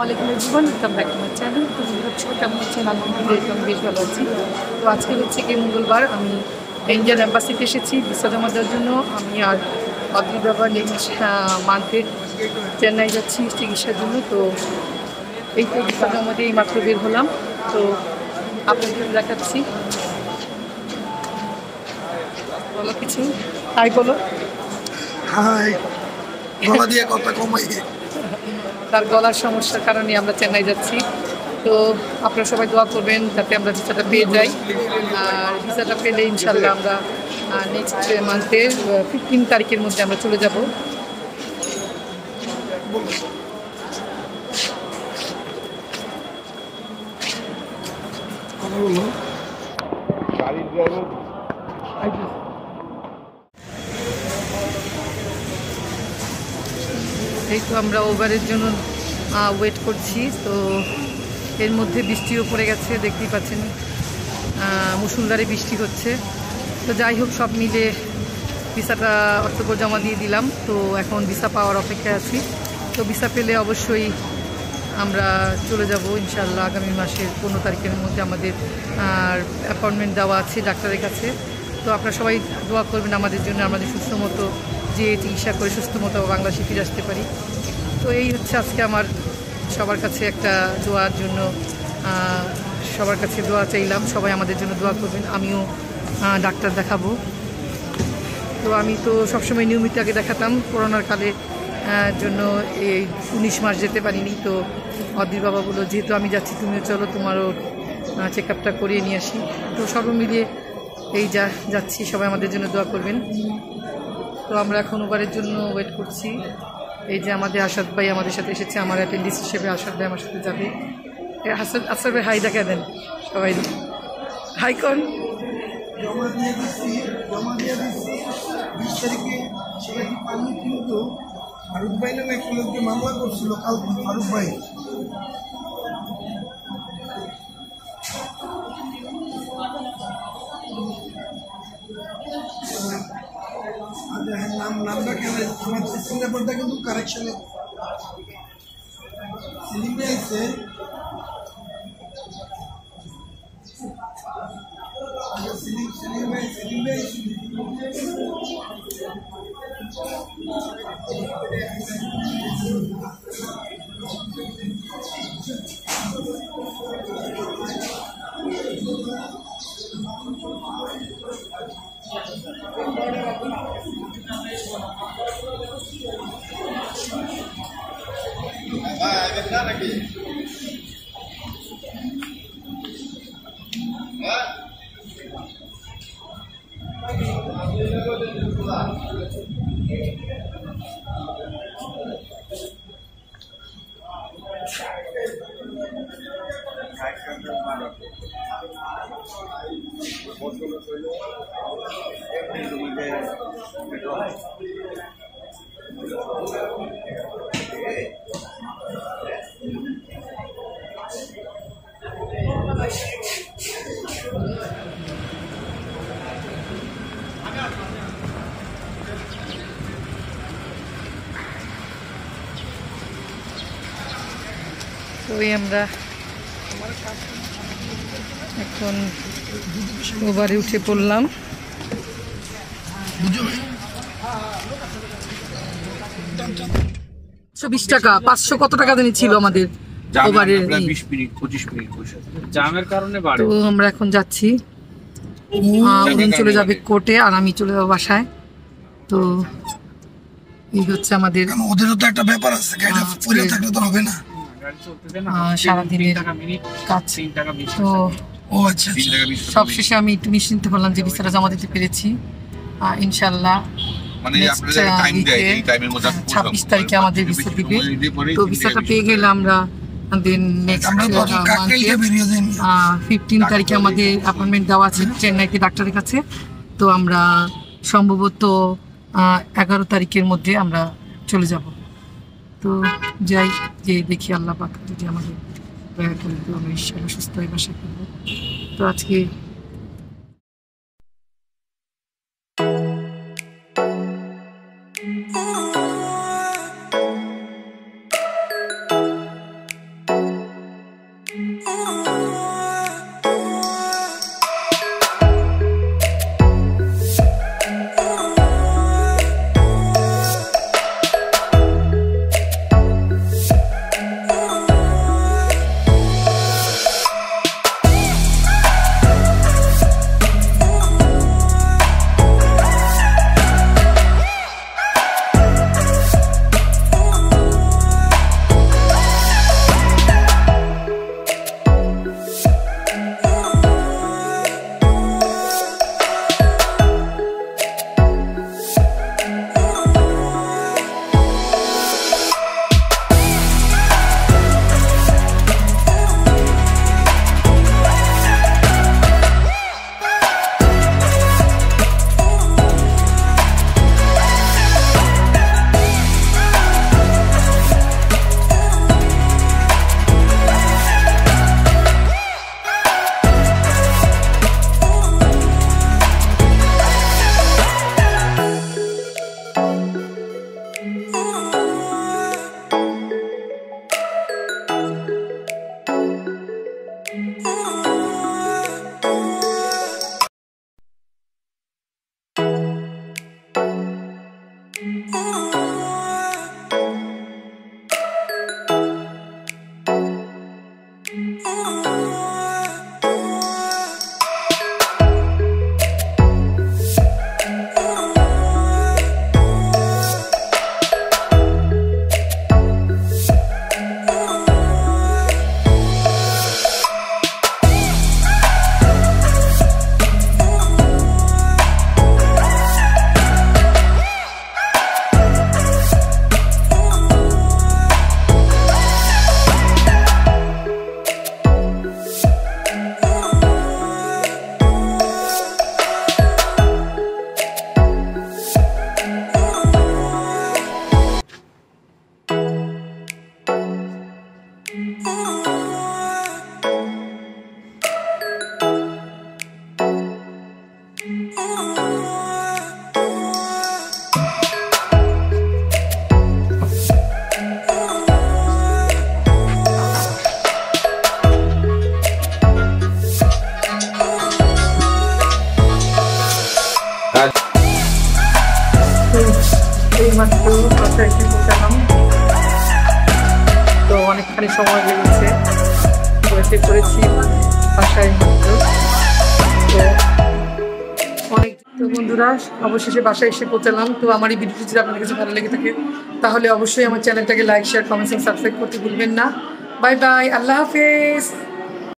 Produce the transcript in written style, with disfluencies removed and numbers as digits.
আলাইকুম everyone, welcome back to my channel. তো সবাই কেমন আছেন? আলহামদুলিল্লাহ আমি বেশ ভালো আছি। তো আজকে হচ্ছে কি মঙ্গলবার, আমি ইন্ডিয়ান এম্বাসিতে এসেছি ভিসা জমা দেওয়ার জন্য। আমি আর অদ্রিত বাবা নেক্সট মান্থে চেন্নাই যাচ্ছি চিকিৎসার জন্য। তো এই তো ভিসা জমা দিয়ে মাত্র বের হলাম। তো আপনাদের দেখাচ্ছি। বলো কিছু, হাই বলো। হাই, গলা দিয়ে কথা কমাই। তার গলার সমস্যার কারণে আমরা চেন্নাই যাচ্ছি। তো আপনারা সবাই দোয়া করবেন যাতে আমরা ভিসাটা পেয়ে যাই। আর ভিসাটা পেলে ইনশাল্লাহ আমরা নেক্সট মান্থের 15 তারিখের মধ্যে আমরা চলে যাব। এই তো আমরা ওভারের জন্য ওয়েট করছি। তো এর মধ্যে বৃষ্টিও পড়ে গেছে, দেখতেই পাচ্ছেন মুষলধারে বৃষ্টি হচ্ছে। তো যাই হোক, সব মিলে ভিসাটা অক্টোবর জমা দিয়ে দিলাম। তো এখন ভিসা পাওয়ার অপেক্ষায় আছি। তো ভিসা পেলে অবশ্যই আমরা চলে যাব ইনশাল্লাহ। আগামী মাসের 15 তারিখের মধ্যে আমাদের অ্যাপয়েন্টমেন্ট দেওয়া আছে ডাক্তারের কাছে। তো আপনারা সবাই দোয়া করবেন আমাদের জন্য, আমাদের সুস্থ মতো যে চিকিৎসা করে সুস্থ মতো বাংলাদেশে ফিরে আসতে পারি। তো এই হচ্ছে আজকে আমার সবার কাছে একটা দোয়ার জন্য, সবার কাছে দোয়া চাইলাম। সবাই আমাদের জন্য দোয়া করবেন। আমিও ডাক্তার দেখাবো। তো আমি তো সবসময় নিয়মিত আগে দেখাতাম, করোনার কালে জন্য এই 19 মাস যেতে পারিনি। তো অদ্রিত বাবা বললো যেহেতু আমি যাচ্ছি তুমিও চলো, তোমারও চেক আপটা করিয়ে নিয়ে আসি। তো সব মিলিয়ে এই যাচ্ছি, সবাই আমাদের জন্য দোয়া করবেন। তো আমরা এখন ওভারের জন্য ওয়েট করছি। এই যে আমাদের আসাদ ভাই আমাদের সাথে এসেছে, আমার অ্যাটেন্ডেন্স হিসেবে আসাদ ভাই আমার সাথে যাবে। আসাদ ভাই হাই দেখা দেন সবাই, হাই কন। জমা দিয়ে দিচ্ছি 20 তারিখে। সেটা কি পাননি? কিন্তু ফারুক ভাই নামে এক লোককে মামলা করছিল কালকে। ফারুক ভাই নামটা কেন আমার সিঙ্গাপুরটা কিন্তু কারেকশনে সেলিম ভাই আছে। সেলিম ভাই নাকি ওই আমরা এখন ওভারে উঠে পড়লাম। 120 টাকা, 500 কত টাকা জানি ছিল আমাদের ওভারের। 20 মিনিট 25 মিনিট জামের কারণে বাড়ে। তো আমরা এখন যাচ্ছি, উনি চলে যাবে কোর্টে আর আমি চলে যাবো বাসায়। তো এই হচ্ছে আমাদের, ওদেরও তো একটা ব্যাপার আছে, গাড়িটা পুরো থাকলে তো হবে না। সারাদিনের কাজ। তো ও আচ্ছা, সবশেষে আমি একটু নিশ্চিন্ত হলাম যে ভিসাটা জমা দিতে পেরেছি ইনশাল্লাহ। 26 তারিখে আমাদের ভিসা দিবে। তো ভিসাটা পেয়ে গেলে আমরা নেক্সট 15 তারিখে আমাদের অ্যাপয়েন্টমেন্ট দেওয়া আছে চেন্নাইতে ডাক্তারের কাছে। তো আমরা সম্ভবত 11 তারিখের মধ্যে আমরা চলে যাব। তো যাই, যে দেখি আল্লাহ পাক যদি আমাদের দয়া করে তো আমরা ইনশাআল্লাহ সুস্থ হয়ে বাসা করবো। তো আজকে মাত্র বাসায় এসে পৌঁছালাম, তো অনেকখানি সময় লেগেছে, এসে করেছি বাসায় মাত্র। তো অনেক তো বন্ধুরা অবশেষে বাসায় এসে পৌঁছালাম। তো আমার এই ভিডিওটি যদি আপনাদের কাছে ভালো লেগে থাকে তাহলে অবশ্যই আমার চ্যানেলটাকে লাইক, শেয়ার, কমেন্টস এবং সাবস্ক্রাইব করতে ভুলবেন না। বাই বাই, আল্লাহ হাফেজ।